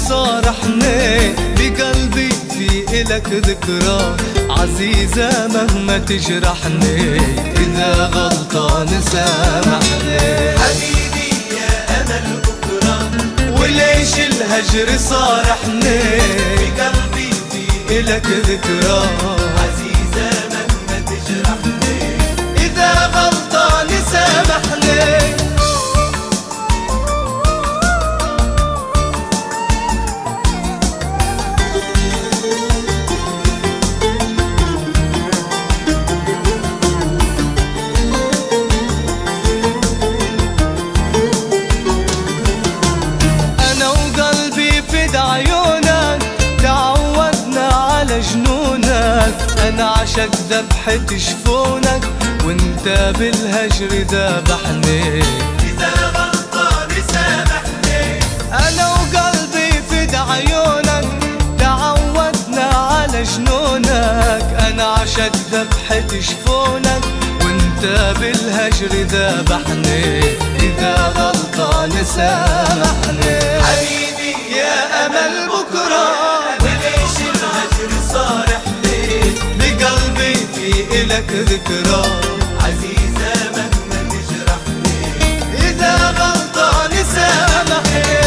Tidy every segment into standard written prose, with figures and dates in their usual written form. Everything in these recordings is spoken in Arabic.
صارحني بقلبي في إلك ذكرى عزيزة مهما تجرحني، إذا غلطان سامحني. حبيبي يا أمل بكرة، وليش الهجر صارحني بقلبي في إلك ذكرى عزيزة مهما تجرحني، إذا غلطان سامحني. أنا عشق ذبحة جفونك وانت بالهجر ذبحني، إذا غلطان سامحني. أنا وقلبي فد عيونك تعودنا على جنونك، أنا عشق ذبحة جفونك وانت بالهجر ذبحني، إذا غلطان سامحني. حبيبي يا أمل بكرة، وليش الهجر صارحني بقلبي في إلك ذكرى عزيزة مهما تجرحني، إذا غلطان سامحني.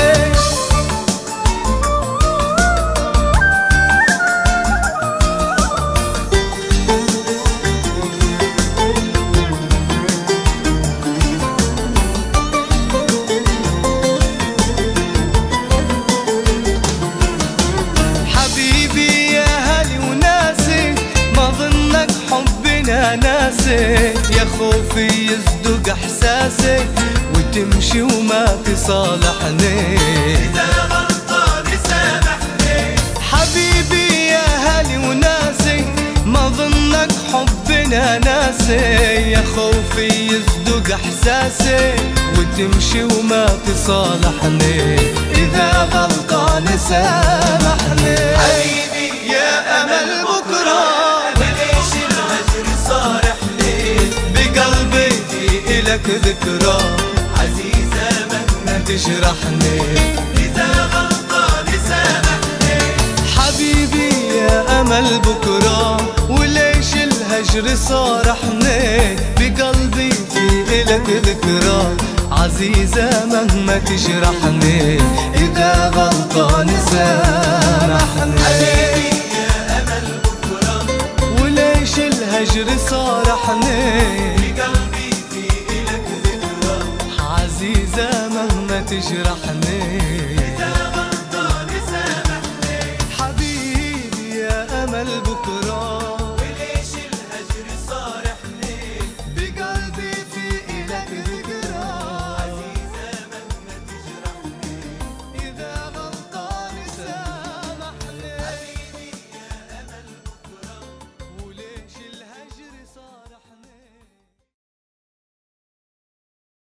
يا خوفي يصدق احساسي وتمشي وما تصالحني، إذا غلطان سامحني. حبيبي يا هالي وناسي ما ظنك حبنا ناسي، يا خوفي يصدق احساسي وتمشي وما تصالحني، إذا غلطان سامحني. حبيبي يا أمل بكرة، وليش الهجر صارحني بقلبي في إلك ذكرى عزيزة مهما تجرحني، إذا غلطان سامحني. حبيبي يا أمل بكرة، وليش الهجر صارحني بقلبي في إلك ذكرى عزيزة مهما تجرحني، إذا غلطان سامحني. حبيبي يا أمل بكرة، وليش الهجر صارحني بقلبي في إلك ذكرى عزيزة مهما تجرحني، إذا غلطان سامحني. حبيبي يا أمل بكرة.